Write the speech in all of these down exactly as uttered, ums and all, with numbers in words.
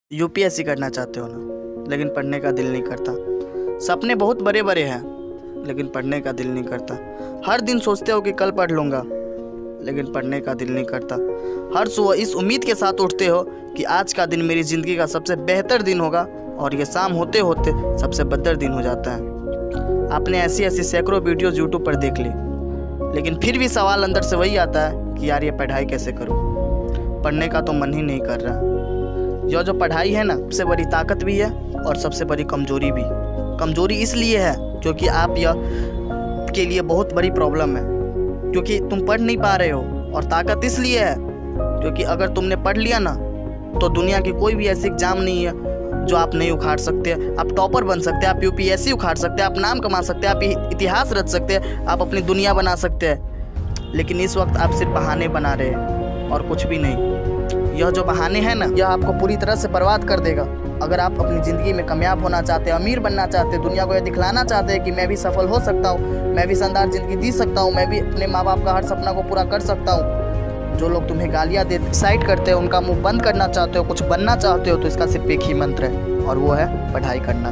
UPSC करना चाहते हो ना, लेकिन पढ़ने का दिल नहीं करता। सपने बहुत बड़े बड़े हैं, लेकिन पढ़ने का दिल नहीं करता। हर दिन सोचते हो कि कल पढ़ लूँगा, लेकिन पढ़ने का दिल नहीं करता। हर सुबह इस उम्मीद के साथ उठते हो कि आज का दिन मेरी ज़िंदगी का सबसे बेहतर दिन होगा, और ये शाम होते होते सबसे बदतर दिन हो जाता है। आपने ऐसी ऐसी सैकड़ों वीडियोज़ यूट्यूब पर देख ली, लेकिन फिर भी सवाल अंदर से वही आता है कि यार ये पढ़ाई कैसे करूँ। पढ़ने का तो मन ही नहीं कर रहा। यह जो पढ़ाई है ना, सबसे बड़ी ताकत भी है और सबसे बड़ी कमज़ोरी भी। कमज़ोरी इसलिए है क्योंकि आप यह के लिए बहुत बड़ी प्रॉब्लम है, क्योंकि तुम पढ़ नहीं पा रहे हो। और ताकत इसलिए है क्योंकि अगर तुमने पढ़ लिया ना, तो दुनिया की कोई भी ऐसी एग्ज़ाम नहीं है जो आप नहीं उखाड़ सकते। आप टॉपर बन सकते हैं, आप यूपीएससी उखाड़ सकते हैं, आप नाम कमा सकते हैं, आप इतिहास रच सकते हैं, आप अपनी दुनिया बना सकते हैं। लेकिन इस वक्त आप सिर्फ बहाने बना रहे हैं और कुछ भी नहीं। यह जो बहाने हैं ना, यह आपको पूरी तरह से बर्बाद कर देगा। अगर आप अपनी ज़िंदगी में कामयाब होना चाहते हैं, अमीर बनना चाहते हैं, दुनिया को यह दिखलाना चाहते हैं कि मैं भी सफल हो सकता हूँ, मैं भी शानदार ज़िंदगी जी सकता हूँ, मैं भी अपने माँ बाप का हर सपना को पूरा कर सकता हूँ। जो लोग तुम्हें गालियाँ दे डिसाइड करते हैं, उनका मुंह बंद करना चाहते हो, कुछ बनना चाहते हो, तो इसका सिर्फ एक ही मंत्र है, और वो है पढ़ाई करना।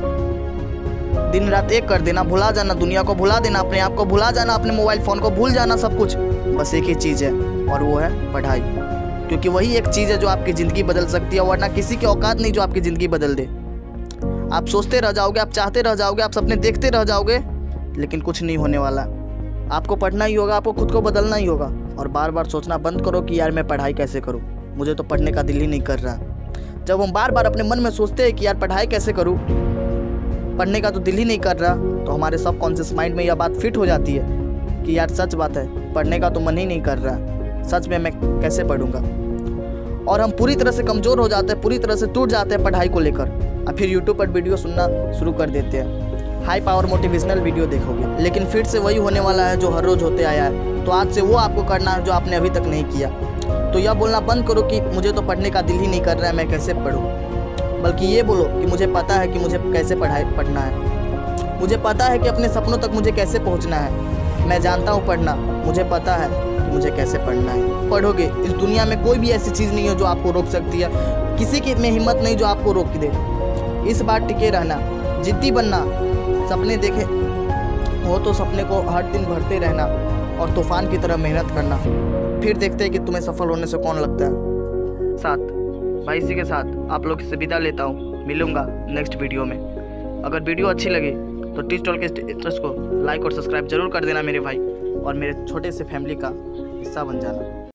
दिन रात एक कर देना, भुला जाना, दुनिया को भुला देना, अपने आप को भुला जाना, अपने मोबाइल फ़ोन को भूल जाना, सब कुछ। बस एक ही चीज़ है, और वो है पढ़ाई। क्योंकि वही एक चीज़ है जो आपकी ज़िंदगी बदल सकती है, वरना किसी की औकात नहीं जो आपकी ज़िंदगी बदल दे। आप सोचते रह जाओगे, आप चाहते रह जाओगे, आप सपने देखते रह जाओगे, लेकिन कुछ नहीं होने वाला। आपको पढ़ना ही होगा, आपको खुद को बदलना ही होगा। और बार बार सोचना बंद करो कि यार मैं पढ़ाई कैसे करूँ, मुझे तो पढ़ने का दिल ही नहीं कर रहा। जब हम बार बार अपने मन में सोचते हैं कि यार पढ़ाई कैसे करूँ, पढ़ने का तो दिल ही नहीं कर रहा, तो हमारे सबकॉन्शियस माइंड में यह बात फिट हो जाती है कि यार सच बात है, पढ़ने का तो मन ही नहीं कर रहा, सच में मैं कैसे पढ़ूंगा। और हम पूरी तरह से कमज़ोर हो जाते हैं, पूरी तरह से टूट जाते हैं पढ़ाई को लेकर, और फिर यूट्यूब पर वीडियो सुनना शुरू कर देते हैं। हाई पावर मोटिवेशनल वीडियो देखोगे, लेकिन फिर से वही होने वाला है जो हर रोज़ होते आया है। तो आज से वो आपको करना है जो आपने अभी तक नहीं किया। तो यह बोलना बंद करो कि मुझे तो पढ़ने का दिल ही नहीं कर रहा है, मैं कैसे पढ़ूँ। बल्कि ये बोलो कि मुझे पता है कि मुझे कैसे पढ़ाई पढ़ना है, मुझे पता है कि अपने सपनों तक मुझे कैसे पहुँचना है, मैं जानता हूँ पढ़ना, मुझे पता है मुझे कैसे पढ़ना है। पढ़ोगे, इस दुनिया में कोई भी ऐसी चीज़ नहीं है जो आपको रोक सकती है, किसी की में हिम्मत नहीं जो आपको रोक दे। इस बार टिके रहना, जिद्दी बनना, सपने देखे हो तो सपने को हर दिन भरते रहना, और तूफान की तरह मेहनत करना। फिर देखते हैं कि तुम्हें सफल होने से कौन लगता है। साथ भाई, इसी के साथ आप लोग से विदा लेता हूँ, मिलूँगा नेक्स्ट वीडियो में। अगर वीडियो अच्छी लगी तो टीच टॉल के स्टेटस को लाइक और सब्सक्राइब जरूर कर देना मेरे भाई, और मेरे छोटे से फैमिली का हिस्सा बन जाना।